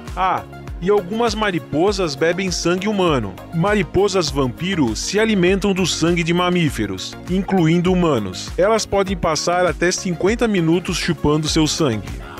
Ah, e algumas mariposas bebem sangue humano. Mariposas vampiro se alimentam do sangue de mamíferos, incluindo humanos. Elas podem passar até 50 minutos chupando seu sangue.